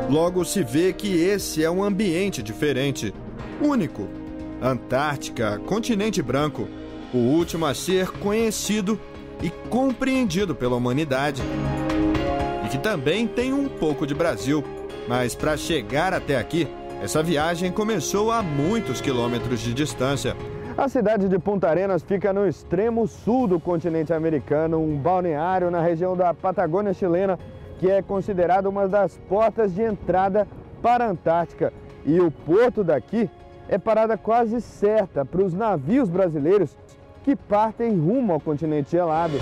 Logo se vê que esse é um ambiente diferente, único. Antártica, continente branco, o último a ser conhecido e compreendido pela humanidade. E que também tem um pouco de Brasil. Mas para chegar até aqui, essa viagem começou a muitos quilômetros de distância. A cidade de Punta Arenas fica no extremo sul do continente americano, um balneário na região da Patagônia chilena, que é considerada uma das portas de entrada para a Antártica. E o porto daqui é parada quase certa para os navios brasileiros que partem rumo ao continente gelado.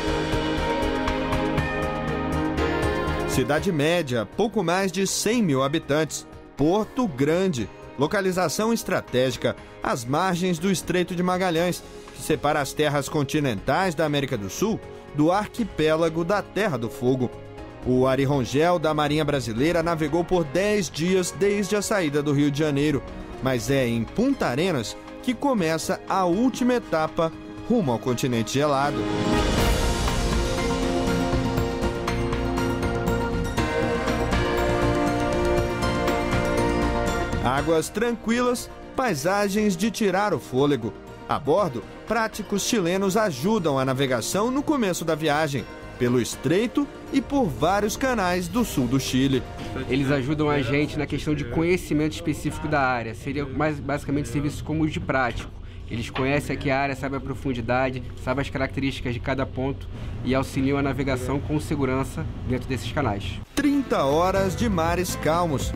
Cidade média, pouco mais de 100 mil habitantes. Porto Grande, localização estratégica às margens do Estreito de Magalhães, que separa as terras continentais da América do Sul do arquipélago da Terra do Fogo. O Ari Rongel, da Marinha Brasileira, navegou por 10 dias desde a saída do Rio de Janeiro, mas é em Punta Arenas que começa a última etapa rumo ao continente gelado. Águas tranquilas, paisagens de tirar o fôlego. A bordo, práticos chilenos ajudam a navegação no começo da viagem, pelo estreito e por vários canais do sul do Chile. Eles ajudam a gente na questão de conhecimento específico da área. Seria basicamente serviço como de prático. Eles conhecem aqui a área, sabem a profundidade, sabem as características de cada ponto e auxiliam a navegação com segurança dentro desses canais. 30 horas de mares calmos.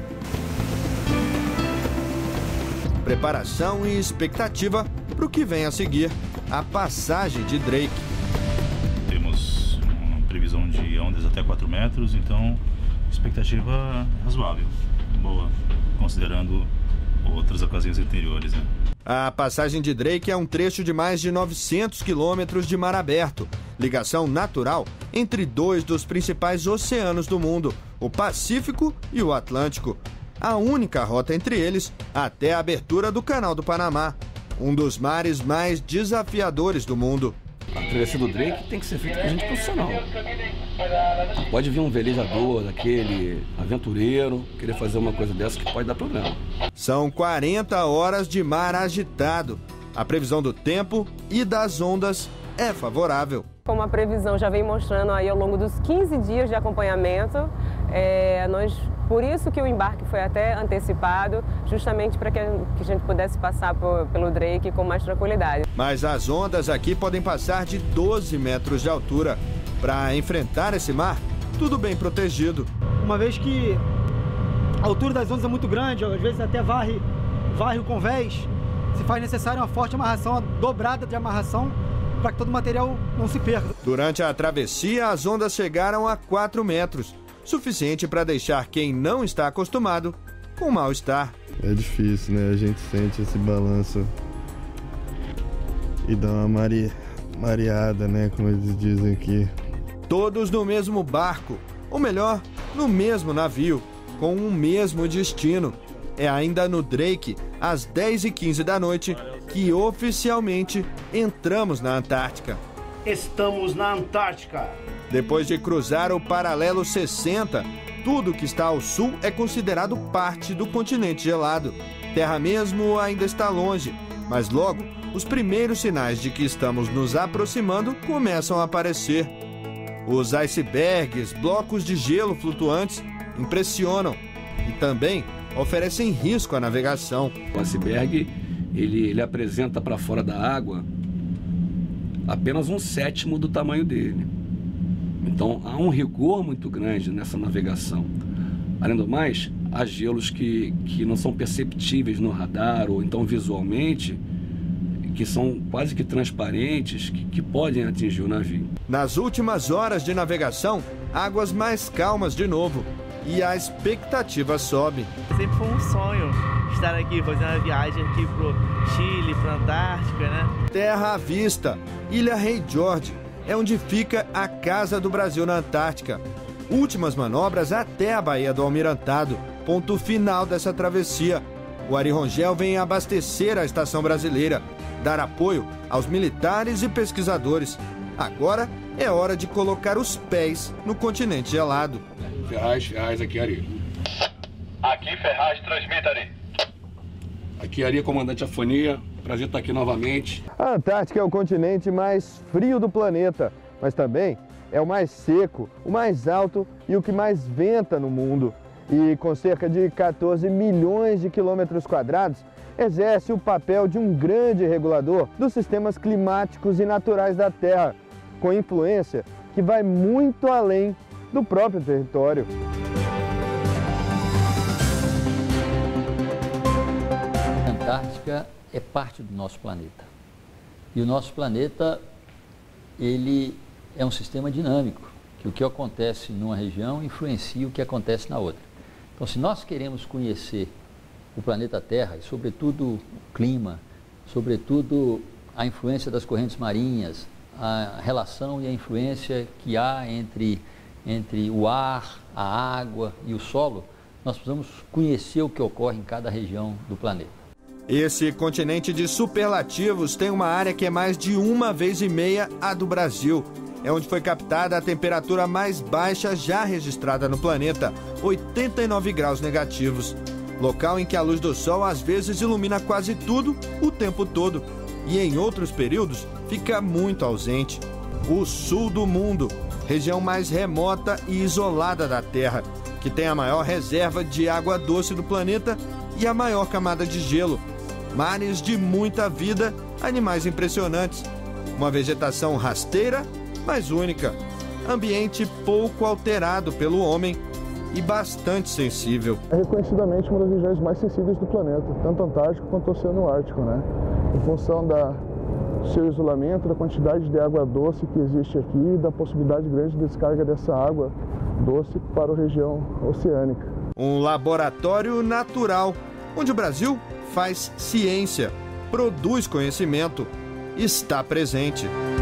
Preparação e expectativa para o que vem a seguir, a passagem de Drake. Temos uma previsão de ondas até 4 metros, então expectativa razoável, boa, considerando outras ocasiões anteriores, né? A passagem de Drake é um trecho de mais de 900 quilômetros de mar aberto, ligação natural entre dois dos principais oceanos do mundo, o Pacífico e o Atlântico. A única rota entre eles até a abertura do Canal do Panamá, um dos mares mais desafiadores do mundo. A travessia do Drake tem que ser feita por gente profissional. Pode vir um velejador, daquele aventureiro, querer fazer uma coisa dessa que pode dar problema. São 40 horas de mar agitado. A previsão do tempo e das ondas é favorável. Como a previsão já vem mostrando aí ao longo dos 15 dias de acompanhamento, por isso que o embarque foi até antecipado, justamente para que a gente pudesse passar pelo Drake com mais tranquilidade. Mas as ondas aqui podem passar de 12 metros de altura. Para enfrentar esse mar, tudo bem protegido. Uma vez que a altura das ondas é muito grande, às vezes até varre o convés, se faz necessário uma forte amarração, uma dobrada de amarração, para que todo o material não se perca. Durante a travessia, as ondas chegaram a 4 metros, suficiente para deixar quem não está acostumado com mal-estar. É difícil, né? A gente sente esse balanço e dá uma mareada, né? Como eles dizem aqui. Todos no mesmo barco, ou melhor, no mesmo navio, com o mesmo destino. É ainda no Drake, às 10h15 da noite, que oficialmente entramos na Antártica. Estamos na Antártica. Depois de cruzar o paralelo 60, tudo que está ao sul é considerado parte do continente gelado. Terra mesmo ainda está longe, mas logo os primeiros sinais de que estamos nos aproximando começam a aparecer. Os icebergs, blocos de gelo flutuantes, impressionam e também oferecem risco à navegação. O iceberg, ele apresenta para fora da água apenas 1/7 do tamanho dele. Então há um rigor muito grande nessa navegação. Além do mais, há gelos que não são perceptíveis no radar ou então visualmente, que são quase que transparentes, que podem atingir o navio. Nas últimas horas de navegação, águas mais calmas de novo e a expectativa sobe. Sempre foi um sonho estar aqui, fazendo a viagem aqui pro Chile, pra Antártica, né? Terra à vista, Ilha Rei George, é onde fica a Casa do Brasil na Antártica. Últimas manobras até a Baía do Almirantado, ponto final dessa travessia. O Ari Rongel vem abastecer a estação brasileira, dar apoio aos militares e pesquisadores. Agora é hora de colocar os pés no continente gelado. Ferraz aqui, Ari. Aqui Ferraz, transmita ali. Aqui Ari, comandante Afonia, prazer estar aqui novamente. A Antártica é o continente mais frio do planeta, mas também é o mais seco, o mais alto e o que mais venta no mundo. E com cerca de 14 milhões de quilômetros quadrados, exerce o papel de um grande regulador dos sistemas climáticos e naturais da Terra, com influência que vai muito além do próprio território. A Antártica é parte do nosso planeta. E o nosso planeta, ele é um sistema dinâmico, que o que acontece numa região influencia o que acontece na outra. Então, se nós queremos conhecer o planeta Terra, e sobretudo o clima, sobretudo a influência das correntes marinhas, a relação e a influência que há entre o ar, a água e o solo, nós precisamos conhecer o que ocorre em cada região do planeta. Esse continente de superlativos tem uma área que é mais de 1,5 vezes a do Brasil. É onde foi captada a temperatura mais baixa já registrada no planeta, 89 graus negativos. Local em que a luz do sol às vezes ilumina quase tudo o tempo todo e em outros períodos fica muito ausente. O sul do mundo, região mais remota e isolada da Terra, que tem a maior reserva de água doce do planeta e a maior camada de gelo. Mares de muita vida, animais impressionantes, uma vegetação rasteira, mas única, ambiente pouco alterado pelo homem e bastante sensível. É reconhecidamente uma das regiões mais sensíveis do planeta, tanto Antártico quanto Oceano Ártico, né? Em função do seu isolamento, da quantidade de água doce que existe aqui e da possibilidade grande de descarga dessa água doce para a região oceânica. Um laboratório natural, onde o Brasil faz ciência, produz conhecimento, está presente.